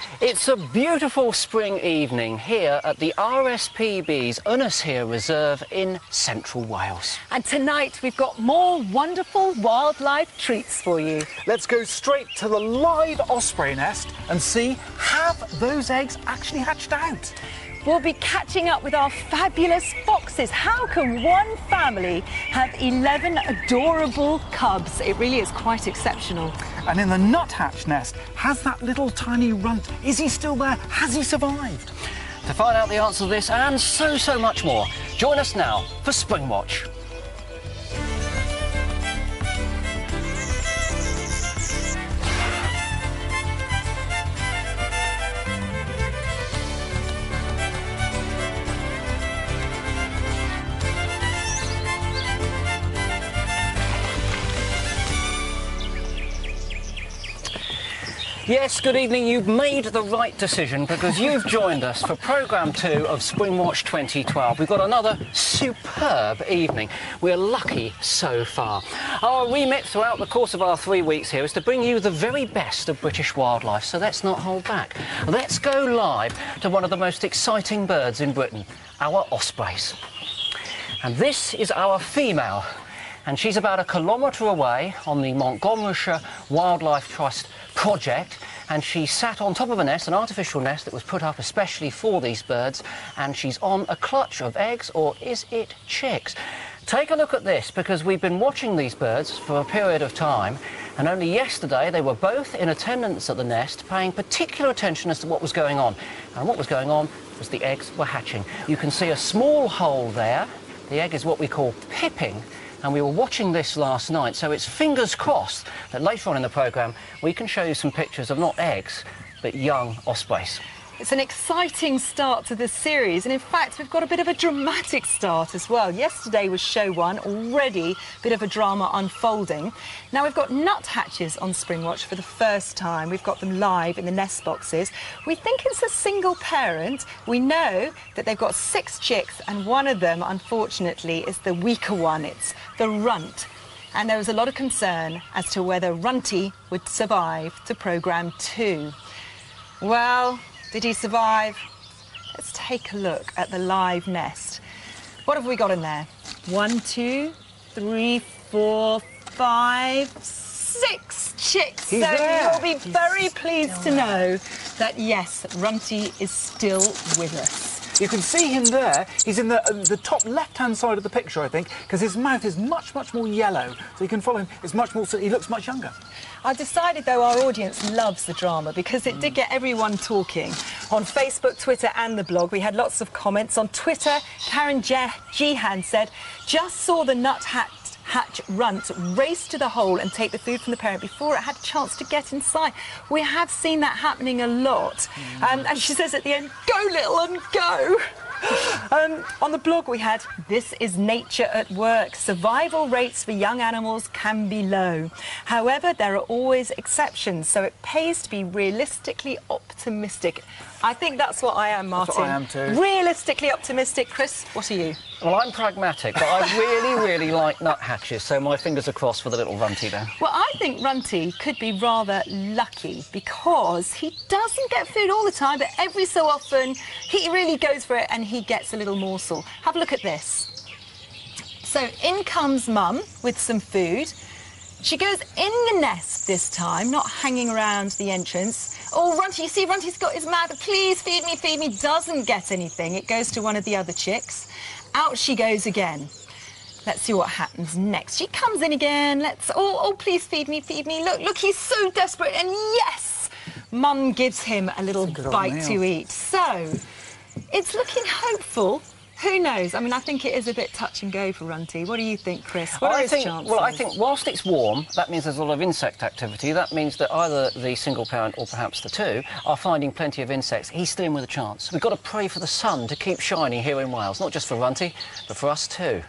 It's a beautiful spring evening here at the RSPB's Ynys Reserve in central Wales. And tonight we've got more wonderful wildlife treats for you. Let's go straight to the live osprey nest and see, have those eggs actually hatched out? We'll be catching up with our fabulous foxes. How can one family have 11 adorable cubs? It really is quite exceptional. And in the nuthatch nest, has that little tiny runt, is he still there? Has he survived? To find out the answer to this and so much more, join us now for Springwatch. Yes, good evening. You've made the right decision because you've joined us for Programme 2 of Springwatch 2012. We've got another superb evening. We're lucky so far. Our remit throughout the course of our 3 weeks here is to bring you the very best of British wildlife, so let's not hold back. Let's go live to one of the most exciting birds in Britain, our ospreys. And this is our female, and she's about 1 kilometre away on the Montgomeryshire Wildlife Trust project, and she sat on top of a nest, an artificial nest that was put up especially for these birds, and she's on a clutch of eggs, or is it chicks? Take a look at this, because we've been watching these birds for a period of time, and only yesterday they were both in attendance at the nest, paying particular attention as to what was going on. And what was going on was the eggs were hatching. You can see a small hole there. The egg is what we call pipping, and we were watching this last night, so it's fingers crossed that later on in the programme we can show you some pictures of not eggs but young ospreys. It's an exciting start to this series, and in fact we've got a bit of a dramatic start as well. Yesterday was show 1, already a bit of a drama unfolding. Now we've got nuthatches on Springwatch for the first time. We've got them live in the nest boxes. We think it's a single parent. We know that they've got 6 chicks, and one of them unfortunately is the weaker one. It's the runt. And there was a lot of concern as to whether Runty would survive to Programme 2. Well, did he survive? Let's take a look at the live nest. What have we got in there? 1, 2, 3, 4, 5, 6 chicks. He's so there. you'll be very pleased to know that, yes, Runty is still with us. You can see him there. He's in the top left-hand side of the picture, I think, because his mouth is much more yellow, so you can follow him. It's much more. He looks much younger. I've decided, though, our audience loves the drama because it did get everyone talking. On Facebook, Twitter and the blog, we had lots of comments. On Twitter, Karen Jehan said, "Just saw the nuthatch runt race to the hole and take the food from the parent before it had a chance to get inside." We have seen that happening a lot. And she says at the end, "Go, little un, go." On the blog we had, "This is nature at work. Survival rates for young animals can be low. However, there are always exceptions, so it pays to be realistically optimistic." I think that's what I am, Martin. That's what I am too. Realistically optimistic. Chris, what are you? Well, I'm pragmatic, but I really like nuthatches, so my fingers are crossed for the little Runty there. Well, I think Runty could be rather lucky because he doesn't get food all the time, but every so often he really goes for it and he gets a little morsel. Have a look at this. So in comes Mum with some food. She goes in the nest this time, not hanging around the entrance. Oh, Runty, you see Runty's got his mouth, "Please feed me," doesn't get anything. It goes to one of the other chicks. Out she goes again. Let's see what happens next. She comes in again. Oh, please feed me. Look, he's so desperate. And yes, Mum gives him a little bite to eat. So it's looking hopeful. Who knows? I mean, I think it is a bit touch and go for Runty. What do you think, Chris? What are his chances? Well, I think whilst it's warm, that means there's a lot of insect activity. That means that either the single parent or perhaps the two are finding plenty of insects. He's still in with a chance. We've got to pray for the sun to keep shining here in Wales, not just for Runty, but for us too.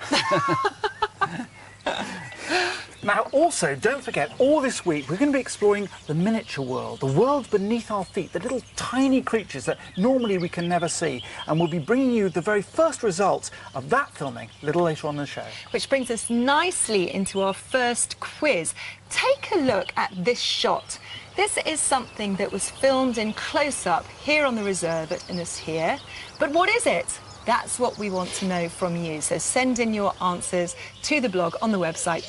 Now, also, don't forget, all this week we're going to be exploring the miniature world, the world beneath our feet, the little tiny creatures that normally we can never see. And we'll be bringing you the very first results of that filming a little later on in the show. Which brings us nicely into our first quiz. Take a look at this shot. This is something that was filmed in close-up here on the reserve at Innis here. But what is it? That's what we want to know from you. So send in your answers to the blog on the website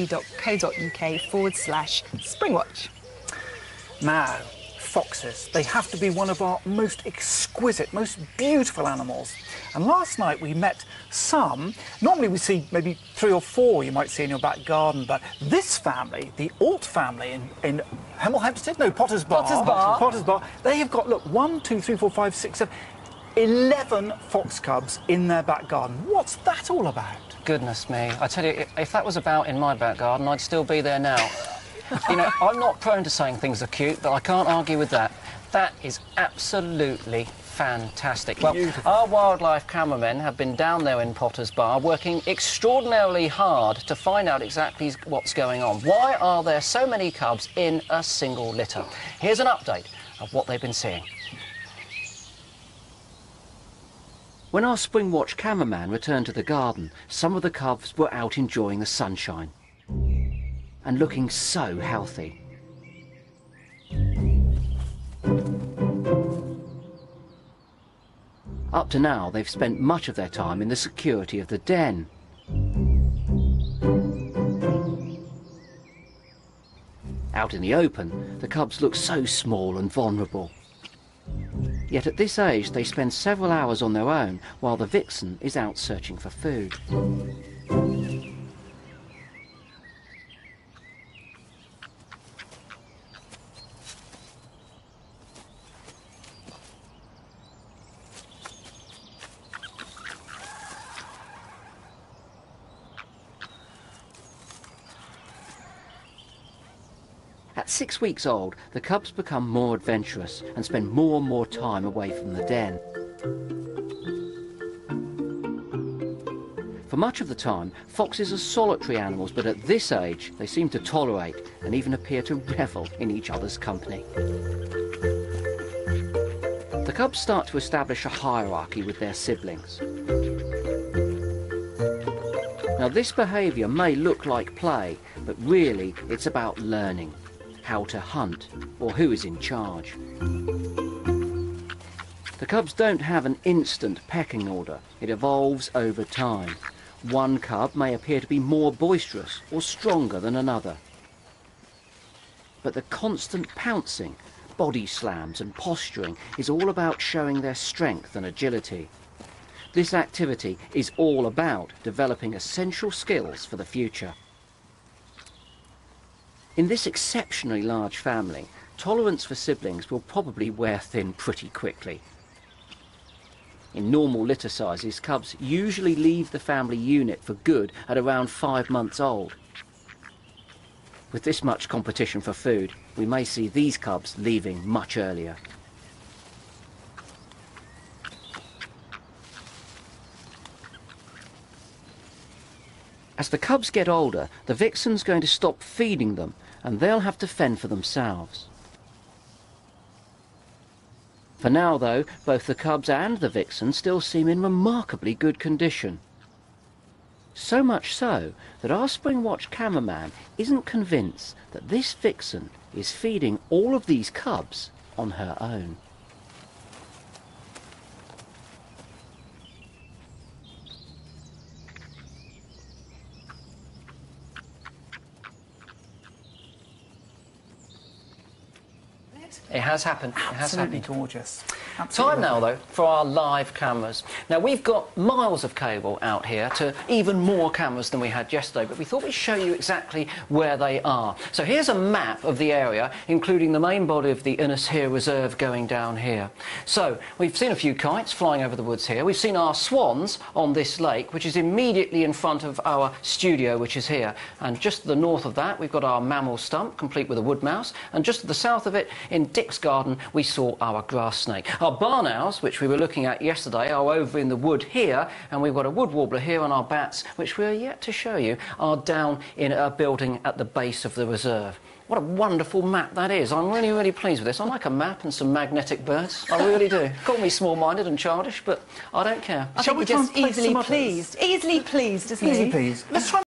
bbc.co.uk/Springwatch. Now, foxes, they have to be one of our most exquisite, most beautiful animals. And last night we met some. Normally we see maybe 3 or 4 you might see in your back garden, but this family, the Alt family in Hemel Hempstead, no, Potter's Bar. Potter's Bar. They have got, look, 1, 2, 3, 4, 5, 6, 7, 11 fox cubs in their back garden. What's that all about? Goodness me. I tell you, if that was about in my back garden, I'd still be there now. You know, I'm not prone to saying things are cute, but I can't argue with that. That is absolutely fantastic. Well, our wildlife cameramen have been down there in Potter's Bar working extraordinarily hard to find out exactly what's going on. Why are there so many cubs in a single litter? Here's an update of what they've been seeing. When our Springwatch cameraman returned to the garden, some of the cubs were out enjoying the sunshine and looking so healthy. Up to now, they've spent much of their time in the security of the den. Out in the open, the cubs look so small and vulnerable. Yet at this age, they spend several hours on their own while the vixen is out searching for food. At 6 weeks old, the cubs become more adventurous and spend more and more time away from the den. For much of the time, foxes are solitary animals, but at this age, they seem to tolerate and even appear to revel in each other's company. The cubs start to establish a hierarchy with their siblings. Now, this behaviour may look like play, but really it's about learning how to hunt, or who is in charge. The cubs don't have an instant pecking order. It evolves over time. One cub may appear to be more boisterous or stronger than another. But the constant pouncing, body slams and posturing is all about showing their strength and agility. This activity is all about developing essential skills for the future. In this exceptionally large family, tolerance for siblings will probably wear thin pretty quickly. In normal litter sizes, cubs usually leave the family unit for good at around 5 months old. With this much competition for food, we may see these cubs leaving much earlier. As the cubs get older, the vixen's going to stop feeding them and they'll have to fend for themselves. For now, though, both the cubs and the vixen still seem in remarkably good condition. So much so that our Springwatch cameraman isn't convinced that this vixen is feeding all of these cubs on her own. It has happened. Absolutely gorgeous. Time now, though, for our live cameras. Now, we've got miles of cable out here to even more cameras than we had yesterday, but we thought we'd show you exactly where they are. So here's a map of the area, including the main body of the Innis Here Reserve going down here. So we've seen a few kites flying over the woods here. We've seen our swans on this lake, which is immediately in front of our studio, which is here. And just to the north of that, we've got our mammal stump, complete with a wood mouse. And just to the south of it, in Dick's garden, we saw our grass snake. Our barn owls, which we were looking at yesterday, are over in the wood here, and we've got a wood warbler here, and our bats, which we're yet to show you, are down in a building at the base of the reserve. What a wonderful map that is. I'm really, really pleased with this. I like a map and some magnetic birds. I really do. Call me small-minded and childish, but I don't care. I think we're just easily pleased. Easily pleased, isn't he? Easily pleased. Let's try